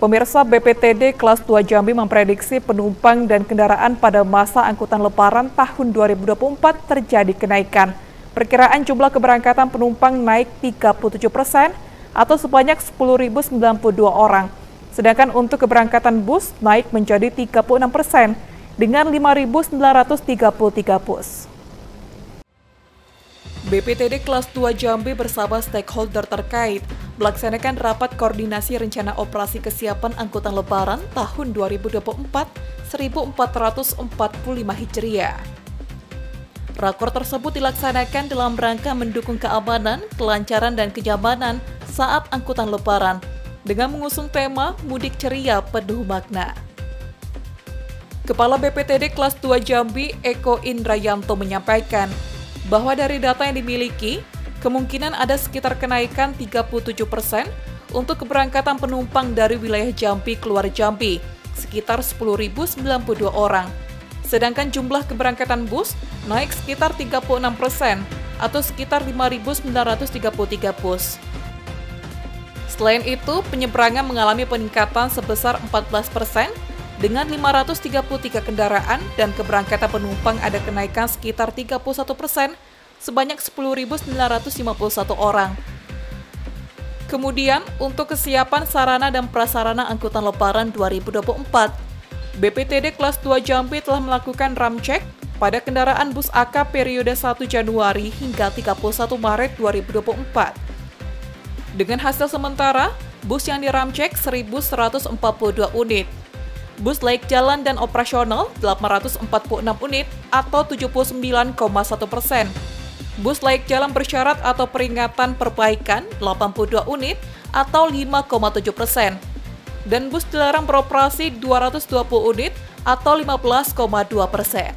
Pemirsa, BPTD kelas 2 Jambi memprediksi penumpang dan kendaraan pada masa angkutan lebaran tahun 2024 terjadi kenaikan. Perkiraan jumlah keberangkatan penumpang naik 37% atau sebanyak 10.092 orang. Sedangkan untuk keberangkatan bus naik menjadi 36% dengan 5.933 bus. BPTD kelas 2 Jambi bersama stakeholder terkait melaksanakan rapat koordinasi rencana operasi kesiapan angkutan lebaran tahun 2024 1445 Hijriah. Rakor tersebut dilaksanakan dalam rangka mendukung keamanan, kelancaran, dan kenyamanan saat angkutan lebaran dengan mengusung tema Mudik Ceria Penuh Makna. Kepala BPTD kelas 2 Jambi, Eko Indrayanto, menyampaikan bahwa dari data yang dimiliki, kemungkinan ada sekitar kenaikan 37% untuk keberangkatan penumpang dari wilayah Jambi keluar Jambi, sekitar 10.092 orang. Sedangkan jumlah keberangkatan bus naik sekitar 36% atau sekitar 5.933 bus. Selain itu, penyeberangan mengalami peningkatan sebesar 14% dengan 533 kendaraan dan keberangkatan penumpang ada kenaikan sekitar 31% sebanyak 10.951 orang. Kemudian, untuk kesiapan sarana dan prasarana angkutan lebaran 2024, BPTD kelas 2 Jambi telah melakukan ramcek pada kendaraan bus AK periode 1 Januari hingga 31 Maret 2024. Dengan hasil sementara, bus yang diramcek 1.142 unit. Bus laik jalan dan operasional 846 unit atau 79,1%. Bus laik jalan bersyarat atau peringatan perbaikan 82 unit atau 5,7%. Dan bus dilarang beroperasi 220 unit atau 15,2%.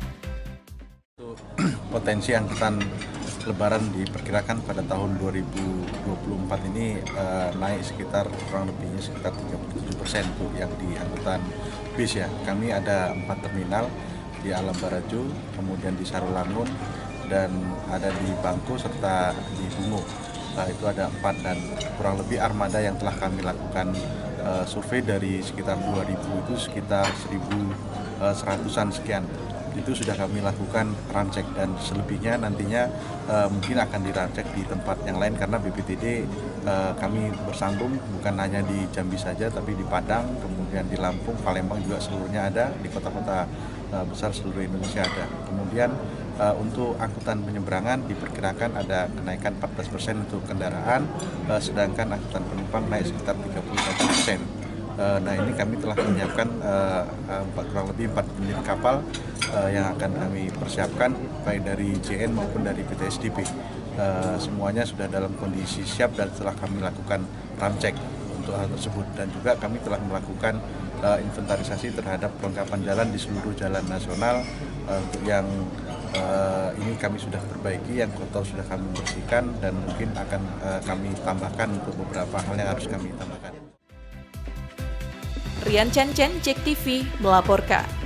Potensi angkutan lebaran diperkirakan pada tahun 2024 ini naik sekitar kurang lebihnya sekitar 37% untuk yang di angkutan bis ya. Kami ada 4 terminal di Alam Baraju, kemudian di Sarulangun, dan ada di Bangku serta di Bungo. Itu ada 4 dan kurang lebih armada yang telah kami lakukan survei dari sekitar 2.000 itu sekitar 1.100-an sekian. Itu sudah kami lakukan ramcek dan selebihnya nantinya mungkin akan diracek di tempat yang lain karena BPTD kami bersambung bukan hanya di Jambi saja tapi di Padang, kemudian di Lampung, Palembang juga seluruhnya ada, di kota-kota besar seluruh Indonesia ada. Kemudian untuk angkutan penyeberangan diperkirakan ada kenaikan 14% untuk kendaraan, sedangkan angkutan penumpang naik sekitar 31%. Nah, ini kami telah menyiapkan kurang lebih 4 unit kapal yang akan kami persiapkan baik dari JN maupun dari PT SDP. Semuanya sudah dalam kondisi siap dan telah kami lakukan ramcek untuk hal tersebut, dan juga kami telah melakukan inventarisasi terhadap kelengkapan jalan di seluruh jalan nasional. Untuk yang ini kami sudah perbaiki, yang kotor sudah kami bersihkan, dan mungkin akan kami tambahkan untuk beberapa hal yang harus kami tambahkan. Rian Chen, JEK TV melaporkan.